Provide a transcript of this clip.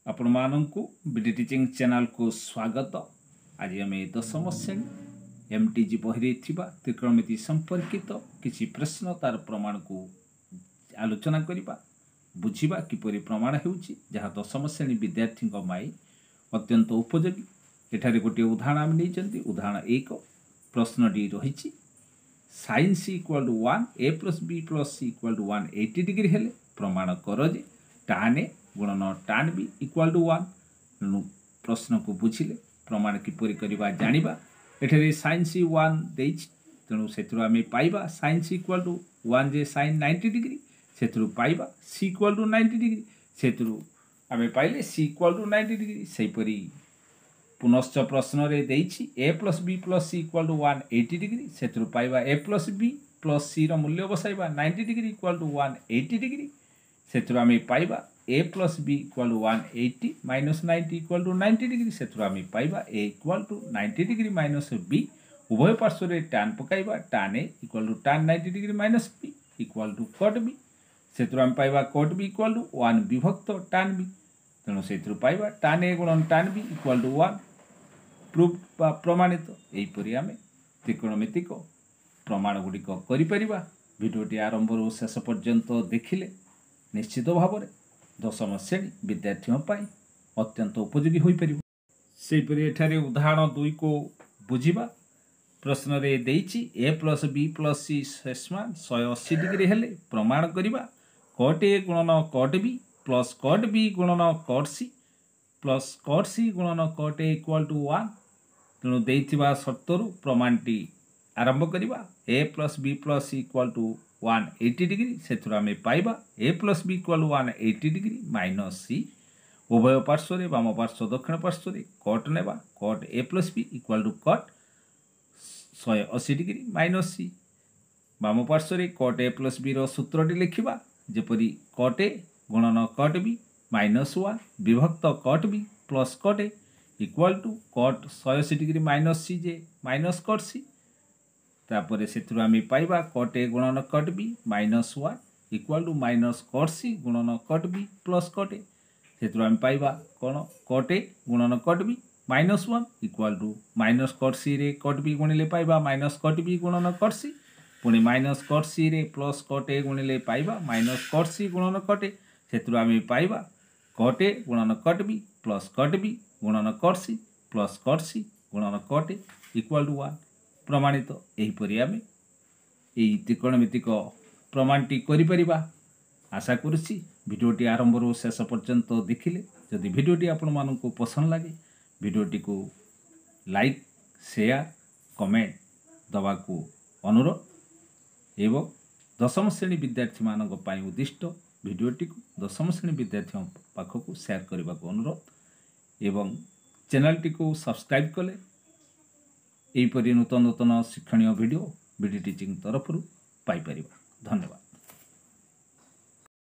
आपण माननकु BD teaching channel को स्वागत। आज आम 10वीं श्रेणी एमटीजी बही त्रिकोणमिति संपर्कित किसी प्रश्न तार प्रमाण को आलोचना करवा बुझा किपरि प्रमाण होउछि जहाँ 10वीं श्रेणी विद्यार्थी अत्यंत उपयोगी। एठारे गोटे उदाहरण आम नहीं उदाहरण 1 प्रश्नटी रही sin c equal to 1 a plus b plus c equal to 180 degree हेले प्रमाण कर जे tan a गुणन tan b इक्वल टू 1। तेणु प्रश्न को बुझिले प्रमाण किपरि करबा जानिबा। एठारे sin c 1 देछि तेणु सेथुरु आमे पाइबा sin c इक्वल टू 1 जे sin 90 डिग्री सेथुरु पाइबा c इक्वल टू 90 डिग्री सेथुरु आमे पाइले c इक्वल टू 90 डिग्री। सेहीपरि पुनश्च प्रश्न रे देछि a plus b plus c equal to 180 degree सेथुरु पाइबा a plus b plus c रो मूल्य बसाइबा 90 डिग्री इक्वल टू 180 डिग्री सेथुरु आमे पाइबा a plus b equal to 180 minus 90 equal to 90 degree सेथुरु आमे पाइबा a equal to 90 degree minus b उभय पार्श्व रे tan पकाइबा tan a equal to tan 90 degree minus b equal to cot b सेथुरु आमे पाइबा cot b इक्वल टू 1 विभक्त tan b तेणु सेथुरु पाइबा tan a गुणन tan b equal to 1 proof बा प्रमाणित। यहीपरि आमे त्रिकोणमितिक प्रमाण गुड़िक करिपरिबा। भिडियोटी आरंभ रो शेष पर्यंत देखिले निश्चित भाव में 10वीं श्रेणी विद्यार्थियों पाई अत्यंत उपयोगी होई परिबो। सेहीपरि एठारे उदाहरण 2 को बुझिबा। प्रश्न रे देछि a plus b plus c समान 180 डिग्री हेले प्रमाण करिबा cot a गुणन cot b plus cot b गुणन cot c plus cot c गुणन cot a इक्वल टू 1। तेणु देइथिबा शर्तरु प्रमाणटी आरंभ करिबा a plus b plus c equal to 180 degree सेथुरु आमे पाइबा a plus b equal to 180 degree minus c उभय पार्श्व रे वाम पार्श्व दक्षिण पार्श्व रे cot नेबा cot a plus b equal to cot 180 degree minus c वाम पार्श्व रे cot a प्लस b रो सूत्रटी लिखिबा जेपरि cot a गुणन cot b माइनस 1 विभक्त cot b plus cot a equal to cot 180 degree minus c जे माइनस cot c तापर सेथुरु आमे पाइबा cot a गुणन cot b minus 1 equal to minus cot c गुणन cot b plus cot a सेथुरु आमे पाइबा कोन cot a गुणन cot b minus 1 equal to minus cot c रे cot b गुणिले पाइबा माइनस cot b गुणन cot c पुणी माइनस cot c रे प्लस cot a गुणिले पाइबा माइनस cot c गुणन cot a सेथुरु आमे पाइबा cot a गुणन cot b plus cot b गुणन cot c plus cot c गुणन cot a इक्वल टू 1 प्रमाणित। एहीपरि आमे एही त्रिकोणमितिक प्रमाणटी करिपरिबा। आशा करुछि भिडियोटी आरंभ रो शेष पर्यंत देखिले। जदि भिडियोटी आपण माननकु पसंद लागे भिडियोटी को लाइक शेयर कमेंट दबाकू अनुरोध एवं 10वीं श्रेणी विद्यार्थी मानक पई उद्दिष्ट भिडियोटी को 10वीं श्रेणी विद्यार्थियों पाखक शेयर करने को अनुरोध एवं चैनलटी को सब्सक्राइब कले यहीपरि नूतन नूतन शिक्षणीय वीडियो बीडी टीचिंग तरफ पाई परिबा। धन्यवाद।